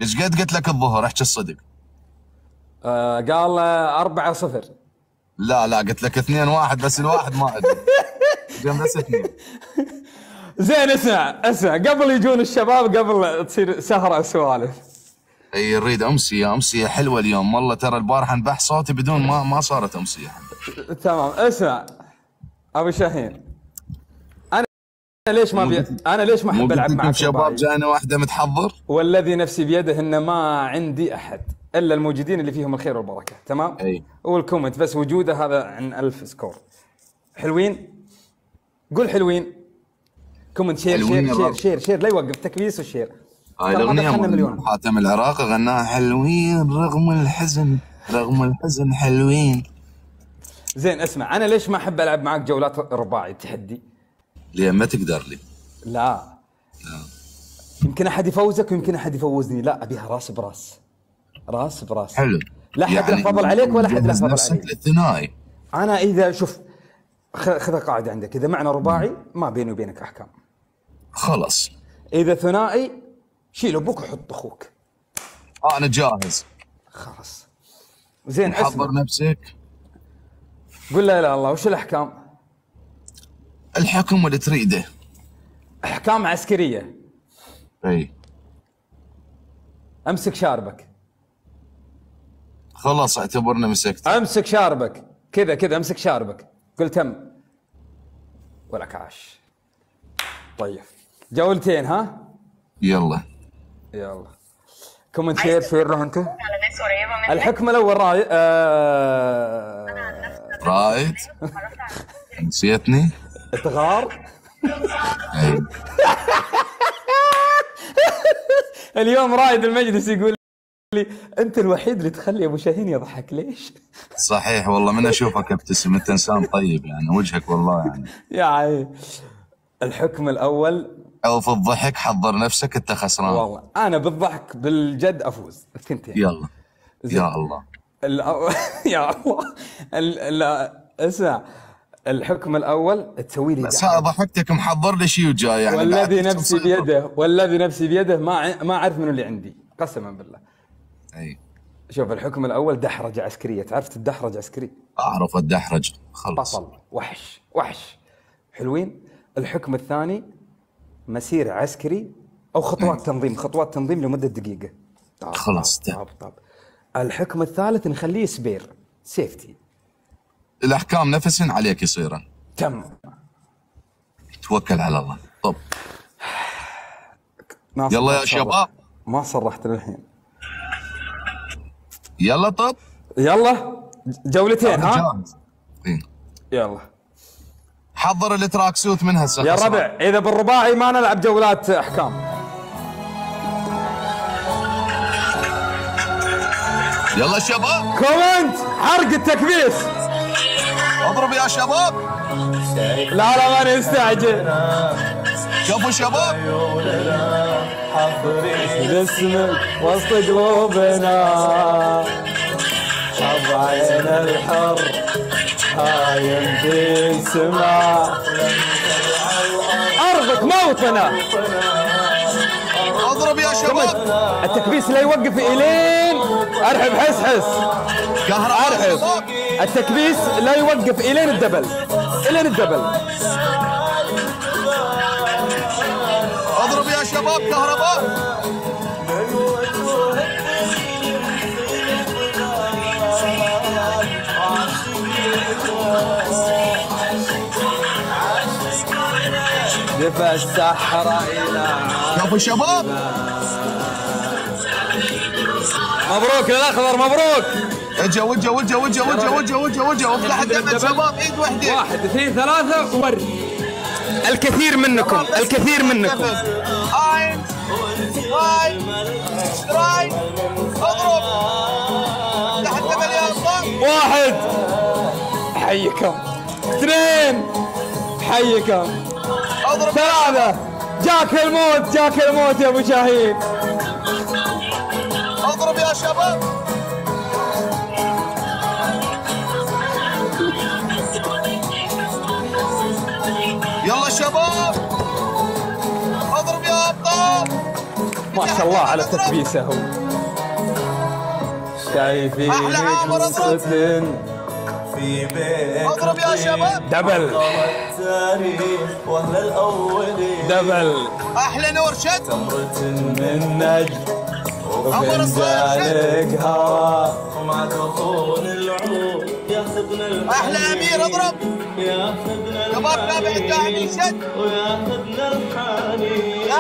ايش قد قلت لك الظهر؟ احكي الصدق. قال 4-0. لا قلت لك 2-1 بس الواحد ما ادري. جنب بس 2. زين اسمع قبل يجون الشباب قبل تصير سهرة وسوالف. اي نريد امسيه حلوه اليوم والله. ترى البارحه انبح صوتي بدون ما صارت امسيه. تمام. اسمع ابو شاهين، انا ليش ما احب العب معك شباب جانا واحده متحضر والذي نفسي بيده ان ما عندي احد الا الموجودين اللي فيهم الخير والبركه. تمام. اي والكومنت بس وجوده هذا عن 1000 سكور. حلوين؟ قول حلوين. كومنت شير لا يوقف تكبيس والشير. هاي الاغنيه حاتم العراقي غناها. حلوين رغم الحزن حلوين. زين اسمع، انا ليش ما احب العب معك جولات رباعي تحدي؟ ليه ما تقدر لي؟ لا يمكن احد يفوزك ويمكن احد يفوزني. لا ابيها راس براس. حلو. لا احد له فضل عليك ولا احد له فضل عليك. للثنائي. انا اذا شوف خذ قاعده عندك، اذا معنا رباعي ما بيني وبينك احكام. خلاص. اذا ثنائي شيل ابوك وحط اخوك. انا جاهز. خلاص. زين حضر نفسك. قول لا اله الا الله. وش الاحكام؟ الحكم اللي تريده. احكام عسكريه. اي. امسك شاربك. خلاص اعتبرنا مسكت. امسك شاربك كذا امسك شاربك. قلت ولك عاش. طيب جولتين ها؟ يلا كومنت شير له انتم. الحكم الاول رائد. نسيتني؟ تغار. اليوم رائد المجلس يقول لي انت الوحيد اللي تخلي ابو شاهين يضحك. ليش؟ صحيح والله من اشوفك ابتسم. انت انسان طيب يعني وجهك والله يعني. يا عيني. الحكم الاول او في الضحك حضر نفسك انت خسران. والله انا بالضحك بالجد افوز الثنتين. يلا يا الله. يا الله. اسمع الحكم الاول تسوي لي بس ضحكتك محضر لي شيء وجاي يعني. والذي نفسي بيده ما اعرف منو اللي عندي قسما بالله. اي شوف الحكم الاول دحرجه عسكريه. تعرف الدحرجه عسكري؟ اعرف الدحرج. خلص. بطل وحش. حلوين. الحكم الثاني مسير عسكري او خطوات تنظيم لمده دقيقه. خلاص. طب الحكم الثالث نخليه سبير سيفتي. الاحكام نفس عليك يصيرن. تم. توكل على الله. طب يلا يا شباب. ما صرحت للحين. يلا طب يلا جولتين ها؟ يلا حضر التراك سوت من هسه يا ربع. اذا بالرباعي ما نلعب جولات احكام. يلا شباب. كومنت حرق التكبيس. اضرب يا شباب. لا ما نستعجل. كفو شباب. باسمك وسط قلوبنا بعين الحر هايم في السماء أرضك موطنا. اضرب يا شباب. التكبيس لا يوقف إلين أرحب حس كهرباء. التكبيس لا يوقف إلين الدبل. اضرب يا شباب كهرباء. دفى السحرة إلى كفو شباب. مبروك للأخضر مبروك. وجه وافلح الدم شباب. ايد وحده. 1 2 3 ووري. الكثير منكم اين سترايك. اضرب تحت الدم يا الله. 1 حيكم. 2 حيكم. 3 جاك الموت يا ابو شاهين. اضرب يا شباب. يلا شباب. اضرب يا ابطال. ما شاء شاء الله على تكبيسه هو. شايفينك مستن في بيت اضرب يا شباب. دبل واهل الاولين دبل. احلى نور شد. تمرة من نجم وفنجانك هوا ومع دخول العود ياخذنا احلى امير اضرب. ياخذنا شباب تابع الداعمين شد. وياخذنا الحنين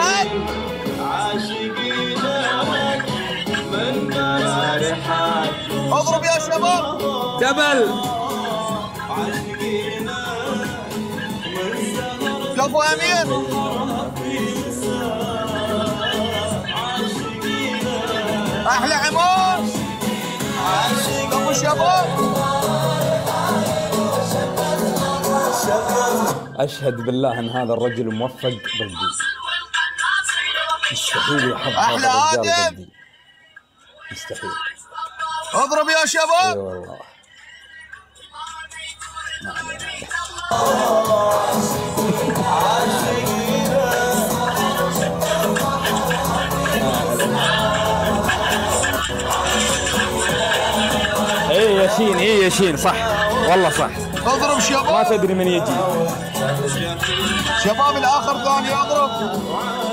عاشقينا من نار حال. اضرب يا شباب. دبل. كفو امير. احلى عمار. كفو شباب. اشهد بالله ان هذا الرجل موفق ضدي. مستحيل يحب أحلى هذا الرجال آدم. ضدي. مستحيل. اضرب يا اي شباب. والله. ما عليه. اي ياشين اي ياشين صح والله صح. اضرب ما شباب. تدري من يجي. شباب الاخر ثاني اضرب.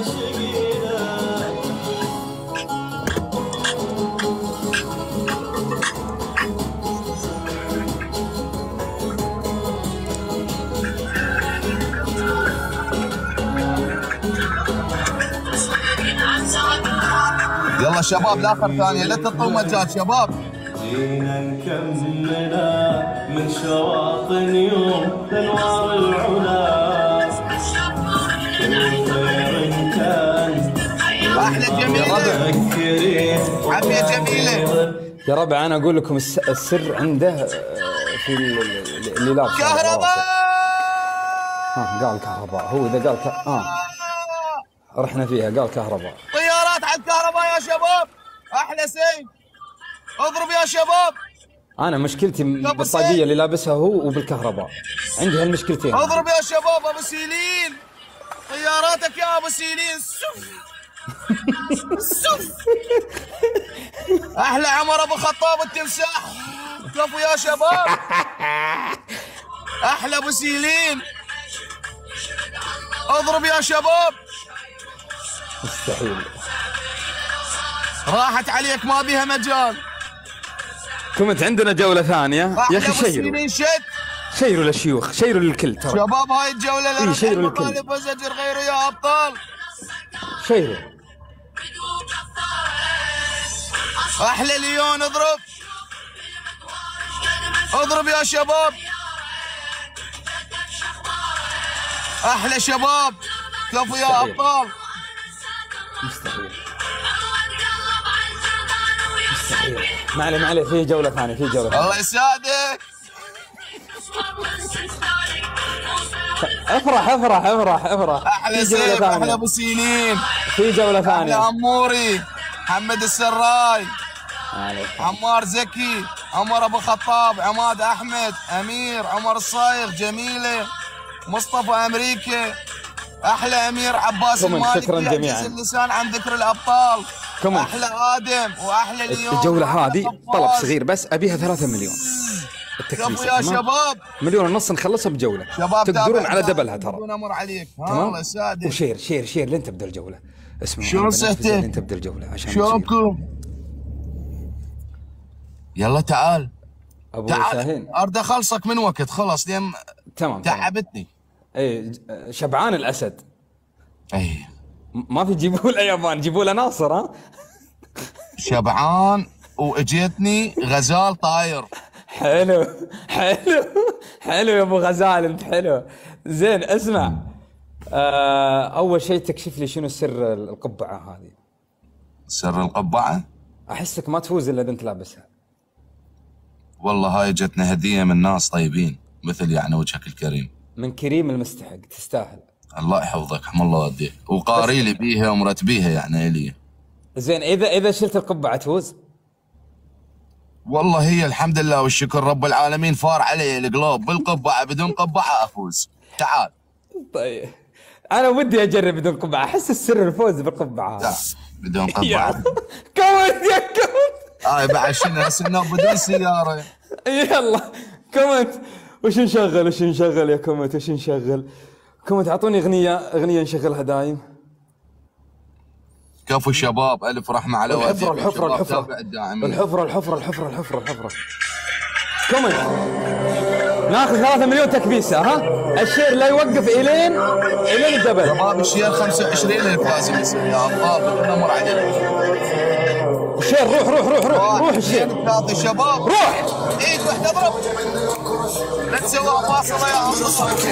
يلا شباب الاخر ثانية لا تعطوا مجال شباب. جينا نكملنا من شواطئ يوم انوار العلا خير كان احلى جميلة. عمية جميلة. يا ربع انا اقول لكم السر عنده في اللي لابس كهرباء. قال كهرباء. هو اذا قال رحنا فيها قال كهرباء. طيارات على الكهرباء يا شباب. احلى سيف. اضرب يا شباب. انا مشكلتي بالطاقية اللي لابسها هو وبالكهرباء. عندي هالمشكلتين. اضرب يا شباب. ابو سيلين طياراتك يا ابو سيلين. سف سف. احلى عمر ابو خطاب التمساح. كفو يا شباب. احلى ابو سيلين. اضرب يا شباب. مستحيل. راحت عليك ما بيها مجال. كنت عندنا جولة ثانية يا احلى اخي. ابو شيروا سيلين شد. شيروا للشيوخ شيروا للكل ترى. شباب هاي الجولة لا إيه، راح شيروا الكل. مخالف وزجر غيره يا ابطال. شيروا. احلى ليون اضرب. اضرب يا شباب. احلى شباب. كفو يا مستحيل. ابطال. مستحيل. مستحيل. ما عليه في جولة ثانية في جولة ثانية. الله يساعدك. افرح. احلى في جولة سيف. احلى ثانية. ابو سيلين. في جولة احلى ثانية. اموري. محمد السراي. عمار زكي. عمر ابو خطاب. عماد احمد. امير. عمر الصايغ. جميله. مصطفى امريكا. احلى امير عباس كومنت. المالكي. شكراً يعجز جميعاً. اللسان عن ذكر الابطال. كومنت. احلى ادم واحلى ليون. الجولة هذه طلب عباس. صغير بس ابيها 3 مليون. كفو التكبيسة يا تمام؟ شباب. 1.5 مليون نخلصها بجولة. شباب تقدرون تابع على تابع دبلها ترى. بدون امر عليك. تمام؟ الله يسعدك. وشير لين تبدا الجولة. اسمعوا شلون أنا بنفذ صحتك؟ لين تبدا الجولة عشان شلونكم؟ يلا تعال ابو تعال. شاهين. ارد اخلصك من وقت خلص لين تمام. تعبتني. اي شبعان الاسد. اي ما في جيبوا له يابان جيبوا له ناصر. ها شبعان واجيتني غزال طاير. حلو يا ابو غزال انت حلو. زين اسمع. اول شيء تكشف لي شنو سر القبعه هذه. سر القبعة؟ احسك ما تفوز الا اذا انت لابسها. والله هاي جتنا هدية من ناس طيبين مثل يعني وجهك الكريم. من كريم المستحق تستاهل. الله يحفظك حم الله وديك وقاري لي بيها ومرتبيها يعني الي. زين اذا شلت القبعه تفوز؟ والله هي الحمد لله والشكر رب العالمين فار علي القلوب بالقبعة بدون قبعة افوز. تعال. طيب انا ودي اجرب بدون قبعه. احس السر الفوز بالقبعه هذا. بدون قبعة. كومنت يا كومنت. بعد شنو هسه بدون سيارة. يلا كومنت. وش نشغل يا كومنت؟ وش نشغل؟ كومنت اعطوني اغنية نشغلها دايم. كفو شباب، الف رحمة على والديكم. الحفرة. كومنت ناخذ 3 مليون تكبيسة. ها الشير لا يوقف الين الجبل. شباب الشير 25,000 لازم يصير يا ابطال، بدنا نمر عليه. الشير روح الشير. تعطي شباب روح ايد واحدة اضرب. لا تسويها باصلة يا عم.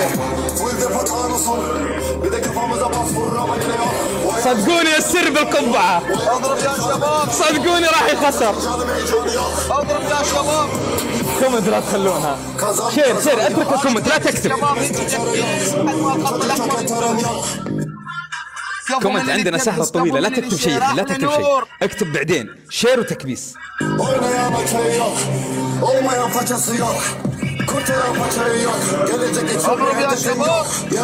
صدقوني السر بالقبعة. اضرب يا شباب. صدقوني راح يخسر. اضرب يا شباب. كومنت لا تخلونها. شير اترك الكومنت لا تكتب. كومنت عندنا سهرة طويلة، لا تكتب شيء، اكتب بعدين شير وتكبيس. اضرب يا شباب.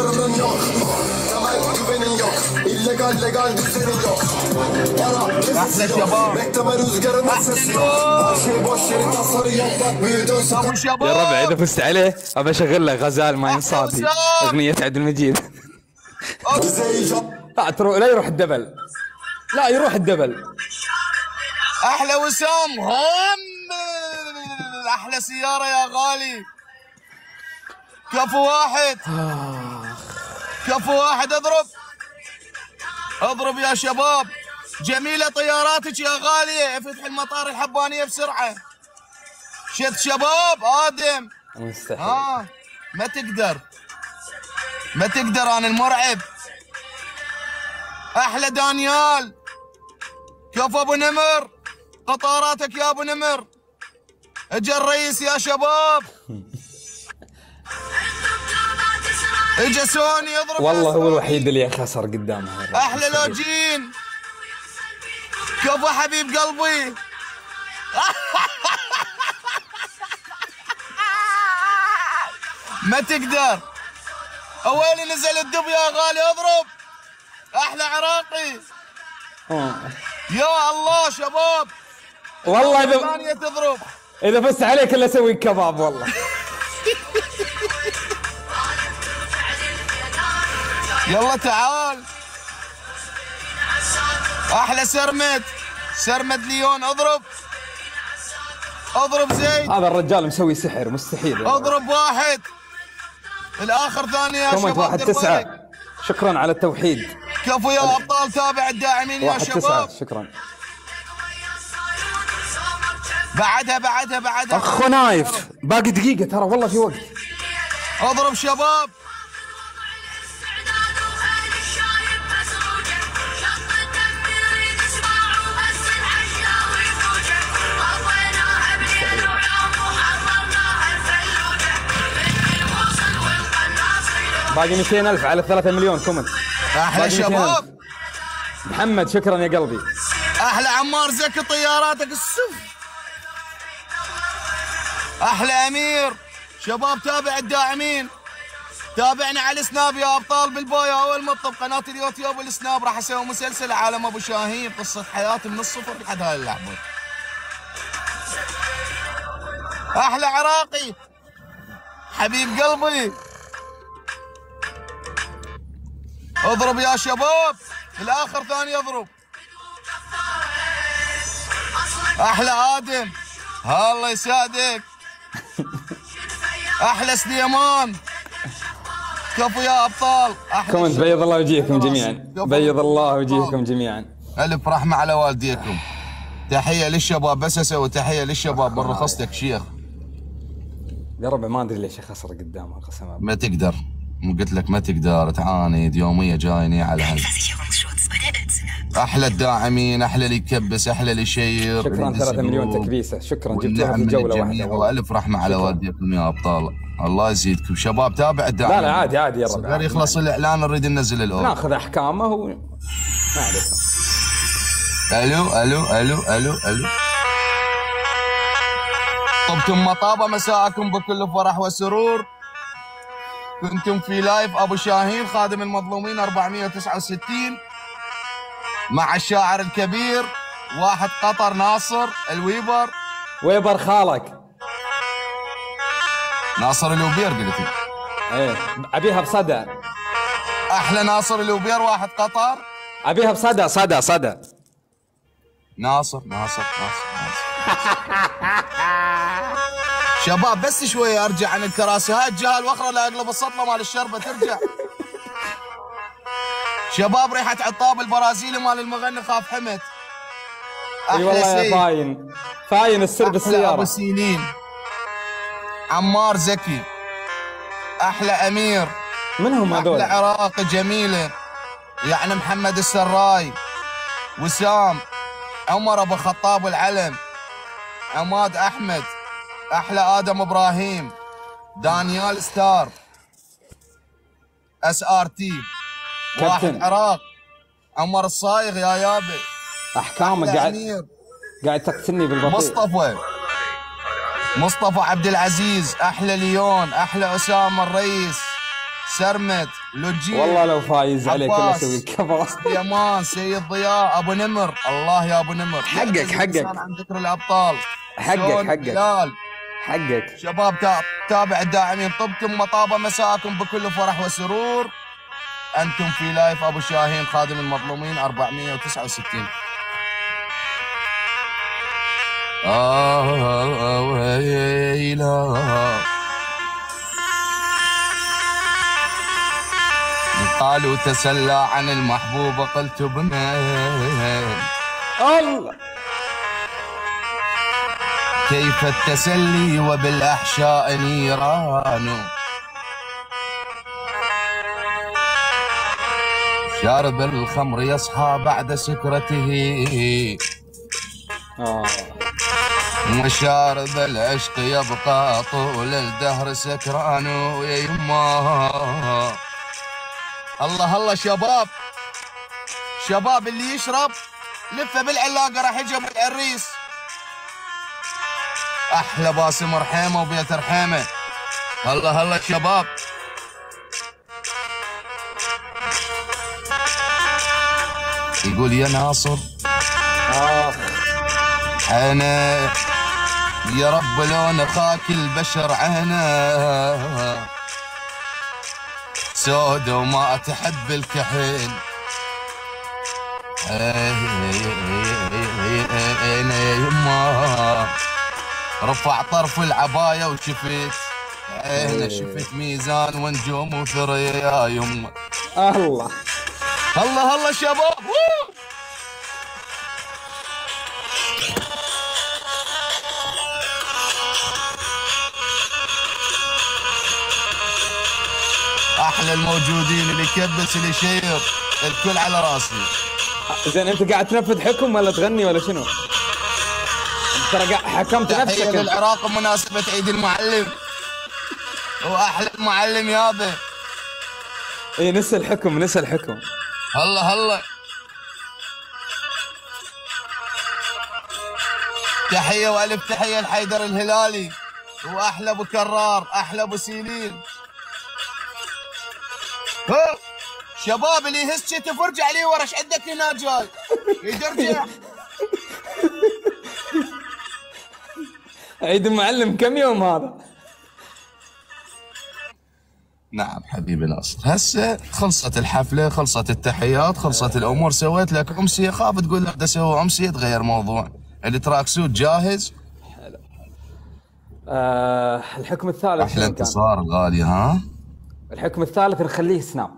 احلى شباب. يا ربع اذا فزت عليه ابى اشغل لك غزال ما ينصادي اغنية عبد المجيد. لا يروح الدبل. لا يروح الدبل. احلى وسام هم. احلى سيارة يا غالي. كفو واحد اضرب يا شباب. جميلة طياراتك يا غالية. افتح المطار الحبانية بسرعة. شد شباب آدم. مستحيل. ما تقدر انا المرعب. احلى دانيال. كفو ابو نمر. قطاراتك يا ابو نمر. اجا الرئيس يا شباب. اجا سوني اضرب. والله هو الوحيد اللي خسر قدامها. احلى لوجين. كفو حبيب قلبي. ما تقدر. وين نزل الدب يا غالي. اضرب. احلى عراقي. يا الله شباب. والله ثانية تضرب. اذا فزت عليك الا اسوي كباب والله. يلا تعال. احلى سرمد ليون. اضرب زيد. هذا الرجال مسوي سحر مستحيل. اضرب واحد. الاخر ثانية يا شباب. 1-9. شكرا على التوحيد. كفو يا ابطال. تابع الداعمين يا شباب. شكرا. بعدها اخو نايف باقي دقيقة ترى والله في وقت. اضرب شباب. باقي 200,000 على 3 مليون كومنت. احلى شباب. محمد شكرا يا قلبي. احلى عمار زكي طياراتك السف. احلى امير. شباب تابع الداعمين. تابعنا على السناب يا ابطال بالبويا والمطب. قناة اليوتيوب والسناب راح اسوي مسلسل عالم ابو شاهين، قصة حياتي من الصفر لحد هاي اللحظة. احلى عراقي حبيب قلبي. اضرب يا شباب. الاخر ثاني اضرب. احلى ادم. الله يسعدك. احلى سليمان. كفو يا ابطال. كومنت بيض الله وجيهكم جميعا. بيض الله وجيهكم جميعا. الف رحمة على والديكم. تحية للشباب. بس اسوي تحية للشباب من رخصتك شيخ. يا ربع ما ادري ليش خسر قدامها قسما بالله. ما تقدر. قلت لك ما تقدر تعاند يومية جايني على هذا. احلى الداعمين. احلى اللي يكبس. اللي يشير. شكرا 3 مليون تكبيسة. شكرا جبتوها في جولة واحدة. والف رحمة على والديكم يا ابطال. الله يزيدكم شباب. تابع الداعمين. لا عادي يا ربع. غير يخلص الاعلان نريد ننزل الاول. ناخذ احكامه ما عليكم. الو. طبتم مطابة. مساءكم بكل فرح وسرور. كنتم في لايف ابو شاهين خادم المظلومين 469. مع الشاعر الكبير واحد قطر ناصر الويبر. ويبر خالك. ناصر الوبير قلت. ايه ابيها بصدى. احلى ناصر الوبير واحد قطر. ابيها بصدى صدى. ناصر. شباب بس شويه ارجع عن الكراسي، هاي الجهه الاخرى لا اقلب السطله مال الشربه ترجع. شباب ريحه عطاب البرازيلي مال المغني خاف حمد. اي والله يا فاين السر بالسياره. ابو سيلين. عمار زكي. احلى امير. من هم هذول؟ احلى عراقي جميله يعني محمد السراي. وسام. عمر ابو خطاب العلم. عماد احمد. احلى ادم ابراهيم. دانيال ستار. SRT. واحد عراق. عمر الصايغ يا يابي. احكامك قاعد تقتلني بالبطيء. مصطفى عبد العزيز. احلى ليون. احلى اسامه الرئيس. سرمد. لوجي. والله لو فايز عليك انا اسوي الكفر. يمان. سيد ضياء. ابو نمر. الله يا ابو نمر. حقك عن ذكر الابطال. حقك شباب تابع الداعمين. طبتم مطابة مساءكم بكل فرح وسرور. انتم في لايف ابو شاهين خادم المظلومين 469. ويلا قالوا تسلى عن المحبوبة قلت بمن الله كيف التسلي وبالأحشاء نيران. شارب الخمر يصحى بعد سكرته وشارب العشق يبقى طول الدهر سكران. يا يما الله شباب اللي يشرب لفه بالعلاقه راح يجيب العريس. احلى باسم رحيمه وبيت رحيمه. الله شباب. يقول يا ناصر انا يا رب لون خاك البشر عينه سود وما تحب الكحيل. يما رفع طرف العباية وشفت انا شفت ميزان ونجوم وثريا يا يما. الله شباب. احلى الموجودين اللي يكبس اللي يشير الكل على راسي. زين انت قاعد تنفذ حكم ولا تغني ولا شنو؟ ترى حكمت نفسك. تحية للعراق بمناسبة عيد المعلم واحلى المعلم يابا. اي نسى الحكم. الله تحية والف تحية لحيدر الهلالي واحلى ابو كرار. احلى ابو سيلين. شباب اللي يهز شتف ارجع لي ورا. ايش عندك هنا جاي؟ يرجع. عيد المعلم كم يوم هذا؟ نعم حبيبي ناصر. هسه خلصت الحفله، خلصت التحيات، خلصت الامور. سويت لك امسيه. خاف تقول لك بدي اسوي امسيه تغير موضوع. التراك سوت جاهز. حلو. الحكم الثالث احلى انتصار غالي. ها الحكم الثالث نخليه سناب.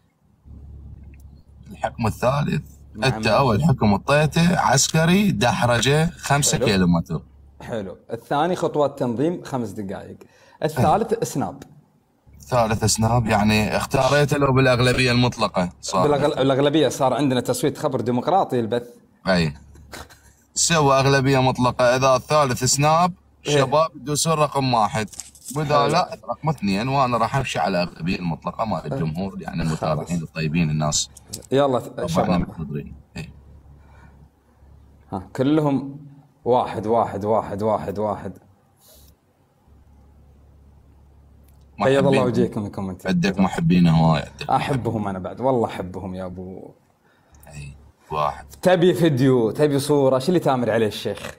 الحكم الثالث انت اول حكم اعطيته عسكري دحرجه 5 كيلومتر. حلو. الثاني خطوات تنظيم 5 دقائق. الثالث سناب. ثالث سناب يعني اختاريته لو بالاغلبيه المطلقه صار. بالاغلبيه صار عندنا تصويت خبر ديمقراطي البث. اي سوى اغلبيه مطلقه. اذا الثالث سناب شباب يدوسون رقم 1. واذا لا رقم 2 وانا راح امشي على اغلبيه المطلقه مال الجمهور يعني المتابعين الطيبين الناس. يلا شباب. كلهم 1 1 1 1 1. حيا الله وجهكم الكومنت. عندك محبين هواي. احبهم انا بعد والله احبهم يا ابو. اي واحد. تبي فيديو، تبي صوره، شو اللي تامر عليه الشيخ؟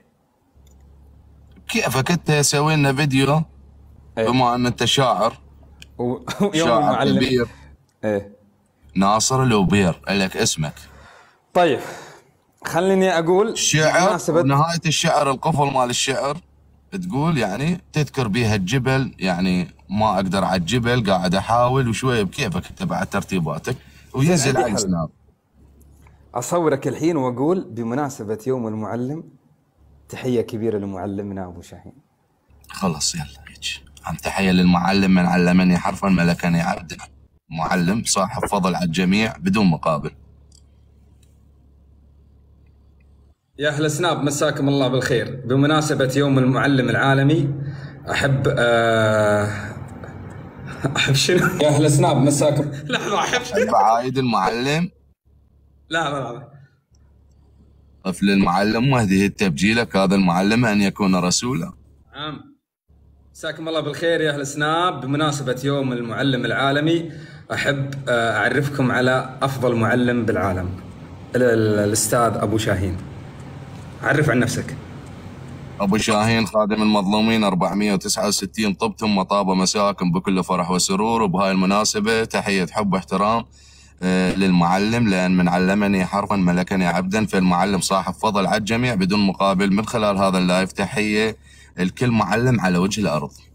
كيفك انت سوي لنا فيديو بما ان انت شاعر ويوم شاعر المعلم كبير. ايه ناصر الوبير لك اسمك. طيب خليني اقول الشعر نهاية الشعر القفل مال الشعر تقول يعني تذكر بيها الجبل، يعني ما اقدر على الجبل قاعد احاول وشويه بكيفك انت بعد ترتيباتك وينزل على السناب. اصورك الحين واقول بمناسبة يوم المعلم تحية كبيرة لمعلمنا ابو شاهين. خلص يلا هيك. عن تحية للمعلم من علمني حرفا ملكني عبدا. معلم صاحب فضل على الجميع بدون مقابل. يا أهل سناب مساكم الله بالخير. بمناسبة يوم المعلم العالمي أحب شنو؟ يا أهل سناب مساكم. لحظة أحب عايد المعلم. لا طفل المعلم وهذه التبجيلك هذا المعلم أن يكون رسولا. مساكم الله بالخير يا أهل سناب. بمناسبة يوم المعلم العالمي أحب أعرفكم على أفضل معلم بالعالم، الأستاذ أبو شاهين. عرف عن نفسك. أبو شاهين خادم المظلومين 469 طبتم وطاب مساكم بكل فرح وسرور. وبهاي المناسبة تحية حب واحترام للمعلم، لأن من علمني حرفا ملكني عبدا، فالمعلم صاحب فضل على الجميع بدون مقابل. من خلال هذا اللايف تحية لكل معلم على وجه الأرض.